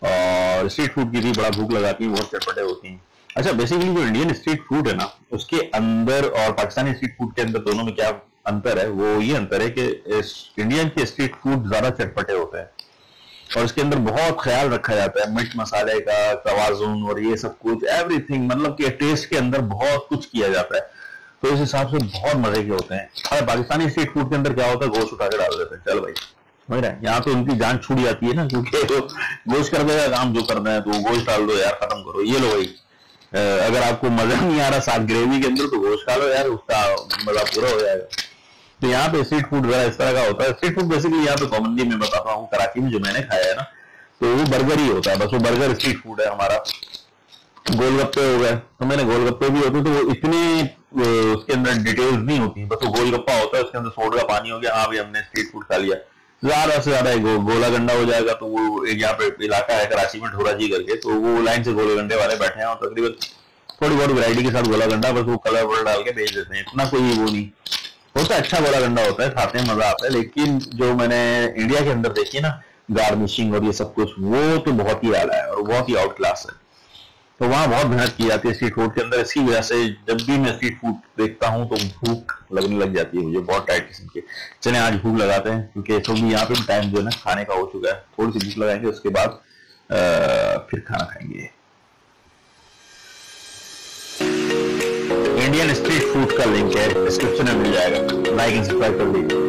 और street food की भी बड़ा भूख लगाती है, बहुत चटपटे होती हैं। अच्छा, बेसिकली जो इंडियन स्ट्रीट फूड है ना, उसके अंदर और पाकिस्तानी स्ट्रीट फूड के अंदर दोनों में क्या अंतर है, वो ये अंतर है कि इंडियन के स्ट्रीट फूड ज्यादा चटपटे होते हैं और इसके अंदर बहुत ख्याल रखा जाता है मिर्च मसाले का, तवाजुन और ये सब कुछ, एवरीथिंग, मतलब कि टेस्ट के अंदर बहुत कुछ किया जाता है। तो इस हिसाब से बहुत मजे के होते हैं। और पाकिस्तानी स्ट्रीट फूड के अंदर क्या होता है, गोश्त उठा के डाल देते हैं, चल भाई, समझ रहे हैं। यहाँ तो उनकी जान छूट जाती है ना, क्योंकि तो गोश्त कर देगा काम, जो करना है तो गोश्त डाल दो यार, खत्म करो, ये लो भाई। अगर आपको मजा नहीं आ रहा साथ ग्रेवी के अंदर, तो गोश्त खा लो यार, उसका मजा पूरा हो जाएगा। तो यहाँ पे स्ट्रीट फूड जरा इस तरह का होता है। स्ट्रीट फूड बेसिकली यहाँ पे कॉमनली मैं बताता हूँ, कराची में जो मैंने खाया है ना, तो वो बर्गर ही होता है, बस वो बर्गर स्ट्रीट फूड है हमारा। गोलगप्पे हो गए, तो मैंने गोलगप्पे भी होते, तो वो इतने उसके अंदर डिटेल्स नहीं होती, बस वो गोलगप्पा होता है, उसके अंदर सोडा का पानी हो गया, हाँ भाई हमने स्ट्रीट फूड खा लिया। ज्यादा से ज्यादा गोला गंडा हो जाएगा, तो वो एक यहाँ पे इलाका है कराची में, ढोरा जी करके, तो वो लाइन से गोले गंडे वाले बैठे हैं और तकरीबन थोड़ी बहुत वैरायटी के साथ गोला गंडा, बस वो कलर वलर डाल के बेच देते हैं, इतना कोई वो नहीं होता। अच्छा गोला गंडा होता है, खाते हैं मजा आता है। लेकिन जो मैंने इंडिया के अंदर देखी ना, गार्निशिंग और ये सब कुछ, वो तो बहुत ही आला है और बहुत ही आउट क्लास है। तो वहाँ बहुत मेहनत की जाती है स्ट्रीट फूड के अंदर। इसी वजह से जब भी मैं स्ट्रीट फूड देखता हूँ तो भूख लगने लग जाती है मुझे, बहुत टाइट किस्म की। चले आज भूख लगाते हैं, क्योंकि तो भी यहाँ पे टाइम जो है ना खाने का हो चुका है। थोड़ी सी भूख लगाएंगे, उसके बाद फिर खाना खाएंगे। इंडियन स्ट्रीट फूड का लिंक है डिस्क्रिप्शन में मिल जाएगा, लाइक एंड सब्सक्राइब कर दीजिए।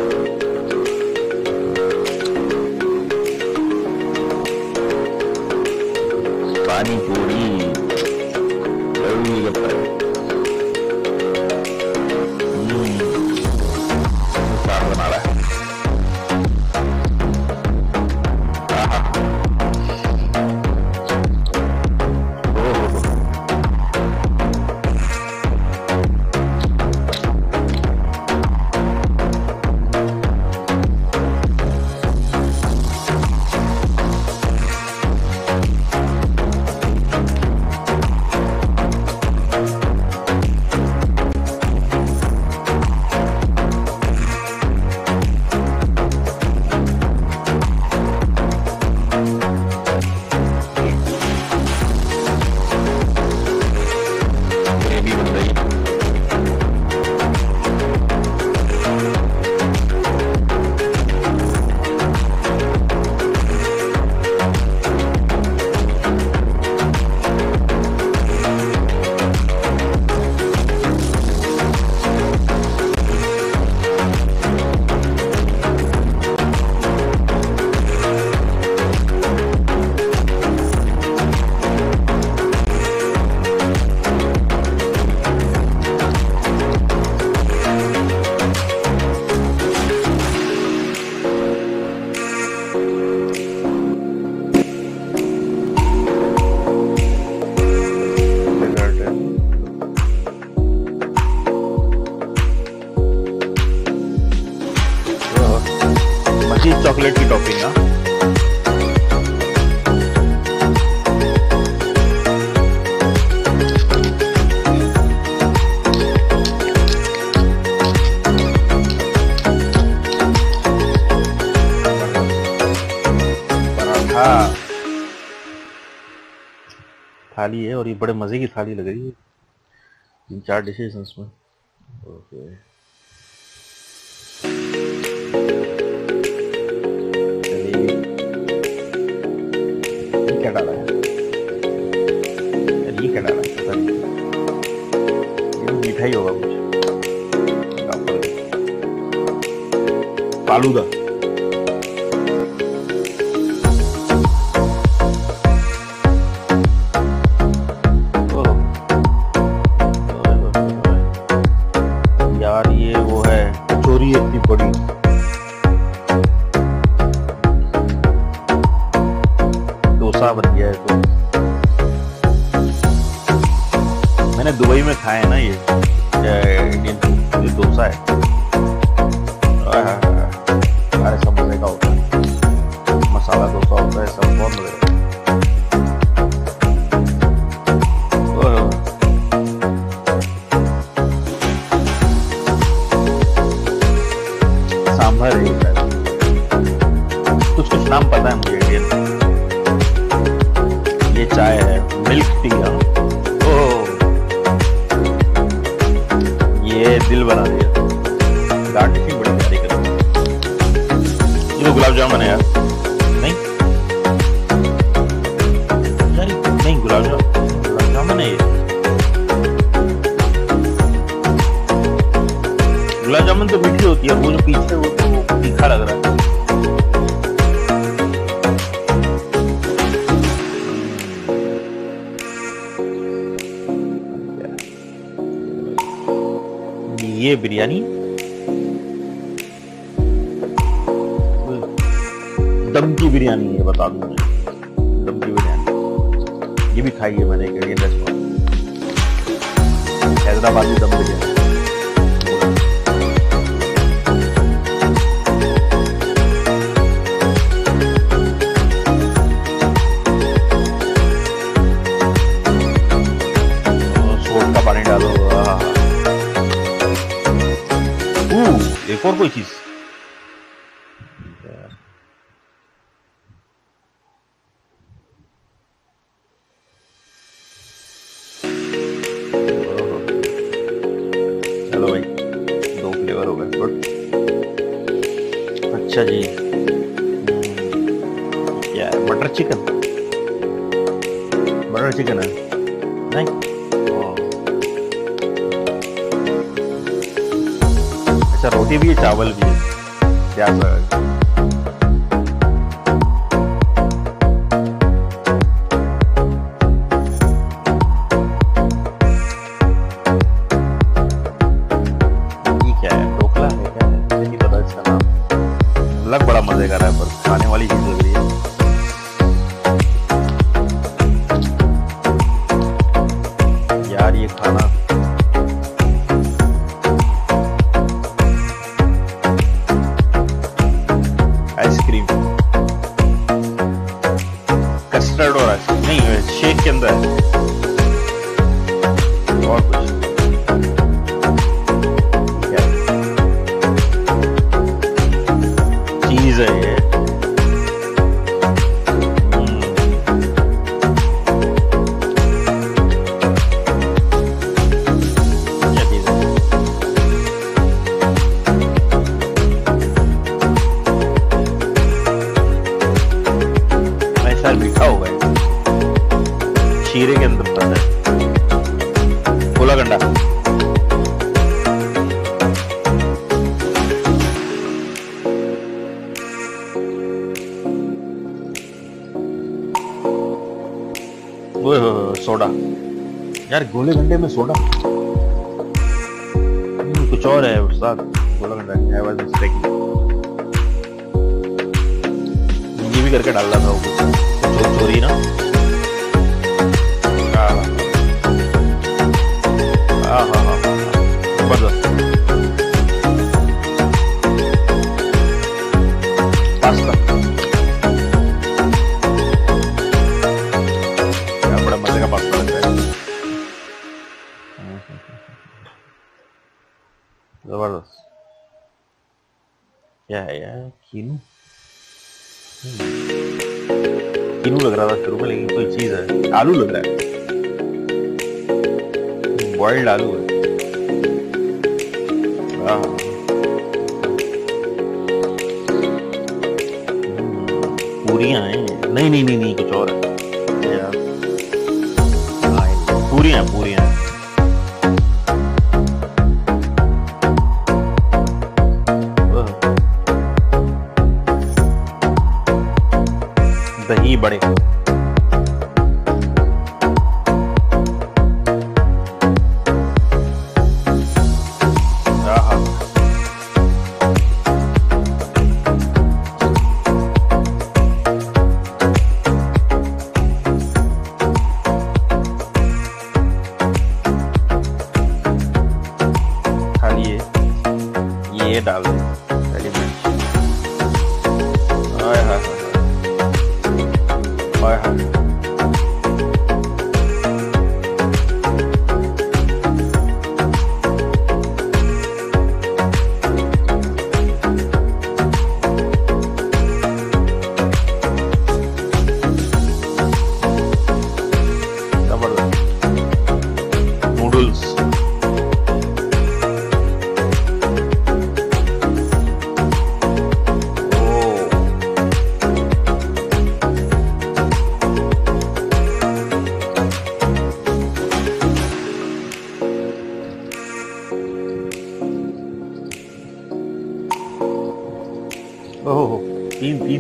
पानी पूरी बना रहा है। चॉकलेट की टॉपिंग है। पराठा थाली है और ये बड़े मजे की थाली लग रही है, 3-4 डिशेज हैं इसमें। ओके, क्या डाला है यार, ये क्या डाला है पता नहीं, ये मिठाई होगा कुछ, फालूदा। यार ये वो है कचौरी इतनी बड़ी, डोसा बन गया है। तो मैंने दुबई में खाया है ना ये इंडियन जो डोसा है, अरे सब मजे का होता है, मसाला डोसा होता है, सब बहुत मजे का। सांभर है, कुछ कुछ नाम पता है मुझे इंडियन। Milk tea. हाँ, ओह, ये दिल बना दिया। गार्निशिंग बड़ी प्यारी कर दी। ये तो गुलाब जामुन है यार। नहीं यार, नहीं गुलाब जामुन है ये। गुलाब जामुन तो मीठी होती है, वो जो पीछे वो तो तीखा लग रहा है। ये बिरयानी, दम की बिरयानी है, बता दूं मैं। दम की बिरयानी ये भी खाई है मैंने एक इंडियन रेस्टोरेंट, हैदराबादी दम बिरयानी। सोड का पानी डालो। एक और कोई चीज, चलो भाई, 2 फ्लेवर हो गए। गुड। अच्छा जी, क्या है? Butter chicken. बटर चिकन है? नहीं, अच्छा, रोटी भी है, चावल भी है, क्या सर? ये क्या है? ढोकला है क्या है? मुझे नहीं पता इसका नाम। लग बड़ा मजे का रहा है, पर खाने वाली चीज लग रही है यार ये खाना। आइसक्रीम, कस्टर्ड और आइसक्रीम नहीं, शेक के अंदर है और कुछ क्या चीज है ये? क्या चीज है? ऐसा मीठा होगा ये। शीरे के अंदर पता है, गोला गंडा। वो सोडा यार, गोले गंडे में सोडा। कुछ और है उस्ताद, गोला गंडा क्या है? मिस्टेक, ये भी करके डाल रहा था वो चोरी ना। हाँ हाँ हाँ हाँ, जबरदस्त। पास्ता, क्या बड़ा मजे का पास्ता लगता है, जबरदस्त। क्या है यार? कीनू, कीनू लग रहा था शुरू में, लेकिन कोई चीज है। आलू लग रहा है, बॉइल्ड आलू है। पूरियां हैं? नहीं नहीं नहीं नहीं, कुछ और है यार। पूरियां पूरियां दही बड़े। ये डाल दें हरी मिर्च। हाय हाय हाय हाय।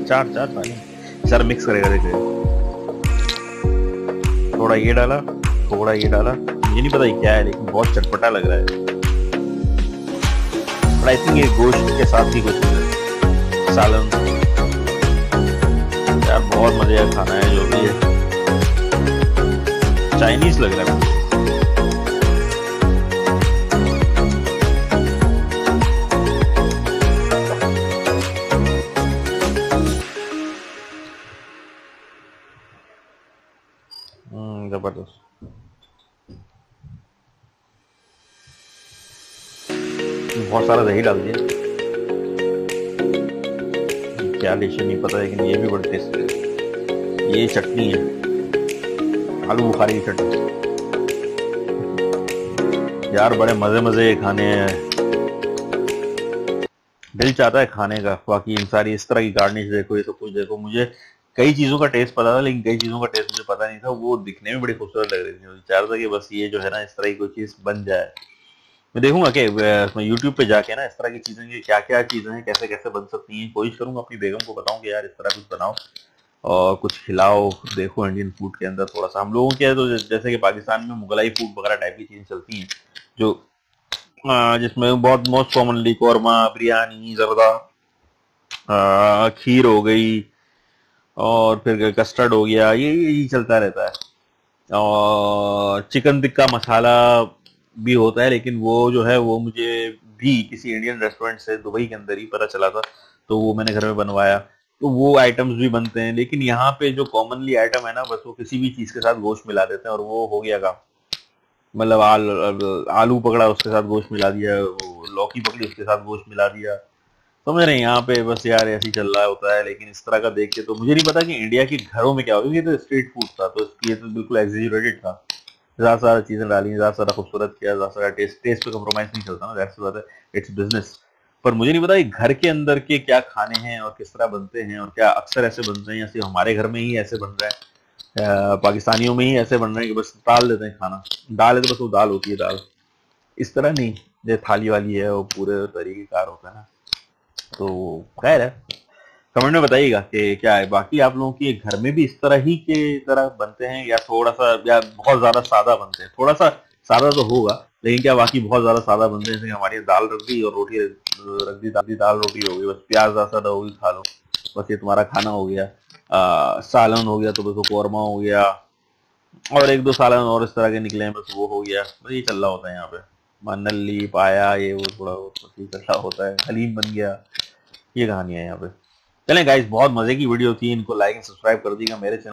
चार चार पानी सर मिक्स करेगा देखिए, थोड़ा ये डाला थोड़ा ये डाला, मुझे नहीं पता ये क्या है लेकिन बहुत चटपटा लग रहा है। बट आई थिंक ये गोश्त के साथ ही कुछ सालन यार, बहुत मजे का खाना है जो भी है, चाइनीज लग रहा है मुझे। जबरदस्त। बहुत सारा दही डाल दिया, क्या डिश है नहीं पता लेकिन ये भी बड़ी टेस्टी है। ये चटनी है, आलू बुखारी की चटनी यार, बड़े मजे मजे खाने हैं, दिल चाहता है खाने का। बाकी इन सारी इस तरह की गार्निश देखो, ये सब कुछ देखो, मुझे कई चीजों का टेस्ट पता था लेकिन कई चीजों का टेस्ट मुझे पता नहीं था। वो दिखने में बड़ी खूबसूरत लग रही थी, मुझे चाह रहा था कि बस ये जो है ना इस तरह की कोई चीज बन जाए। मैं देखूंगा कि मैं यूट्यूब पे जाके ना इस तरह की चीजें की क्या क्या चीजें हैं, कैसे कैसे बन सकती हैं, कोशिश करूंगा अपनी बेगम को बताऊं कि यार इस तरह कुछ बनाओ और कुछ खिलाओ। देखो इंडियन फूड के अंदर थोड़ा सा हम लोगों के तो जैसे कि पाकिस्तान में मुगलाई फूड वगैरह टाइप की चीजें चलती हैं, जो जिसमें बहुत मोस्ट कॉमनली कौरमा, बिरयानी, जर्दा, खीर हो गई और फिर कस्टर्ड हो गया, ये चलता रहता है। और चिकन टिक्का मसाला भी होता है, लेकिन वो जो है वो मुझे भी किसी इंडियन रेस्टोरेंट से दुबई के अंदर ही पता चला था, तो वो मैंने घर में बनवाया। तो वो आइटम्स भी बनते हैं, लेकिन यहाँ पे जो कॉमनली आइटम है ना, बस वो किसी भी चीज के साथ गोश्त मिला देते हैं और वो हो गया काम। मतलब आलू पकड़ा उसके साथ गोश्त मिला दिया, लौकी पकड़ी उसके साथ गोश्त मिला दिया। समझ रहे हैं, यहाँ पे बस यार ऐसे ही चल रहा होता है। लेकिन इस तरह का देख के तो मुझे नहीं पता कि इंडिया के घरों में क्या होगा, क्योंकि ये तो स्ट्रीट फूड था, तो ये तो बिल्कुल एग्जीजरेटेड था, ज्यादा सारा चीजें डाली, ज्यादा सारा खूबसूरत किया, ज्यादा सारा टेस्ट पे कॉम्प्रोमाइज नहीं चलता ना, दैट्स बात है, इट्स बिजनेस। पर मुझे नहीं पता कि घर के अंदर के क्या खाने हैं और किस तरह बनते हैं, और क्या अक्सर ऐसे बनते हैं या सिर्फ हमारे घर में ही ऐसे बन रहा है, पाकिस्तानियों में ही ऐसे बन रहे हैं कि बस डाल देते हैं खाना, दाल है तो बस वो दाल होती है दाल, इस तरह नहीं। जो थाली वाली है वो पूरे तरीके कार होता है ना। तो खैर है, कमेंट में बताइएगा कि क्या है, बाकी आप लोगों की घर में भी इस तरह ही के तरह बनते हैं या थोड़ा सा, या बहुत ज्यादा सादा बनते हैं। थोड़ा सा सादा तो होगा, लेकिन क्या बाकी बहुत ज्यादा सादा बनते हैं, जैसे हमारी दाल रख दी और रोटी रख दी, दाल रोटी हो गई, बस प्याज ज्यादा होगी खा लो, बस ये तुम्हारा खाना हो गया। सालन हो गया तो बस वो कौरमा हो गया, और एक दो सालन और इस तरह के निकले हैं, बस वो हो गया, बस ये चल रहा होता है यहाँ पे। नल्ली पाया ये वो थोड़ा बहुत बस ये चल रहा होता है, हलीम बन गया, ये कहानी है यहाँ पे। चलें गाइस, बहुत मजे की वीडियो थी, इनको लाइक एंड सब्सक्राइब कर दीजिएगा मेरे चैनल